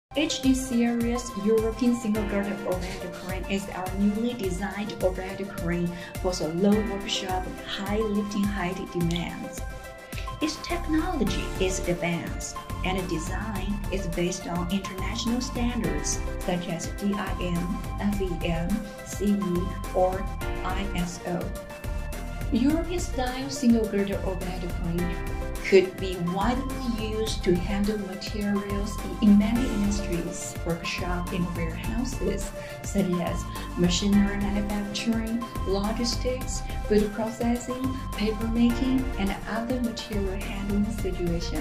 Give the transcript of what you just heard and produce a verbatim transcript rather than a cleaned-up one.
H D series European single girder overhead crane is our newly designed overhead crane for the low workshop high lifting height demands. Its technology is advanced and design is based on international standards such as D I M, F E M, C E, or I S O. European-style single girder overhead crane could be widely used to handle materials in many industries, workshops and warehouses, such as machinery manufacturing, logistics, food processing, paper making, and other material handling situations.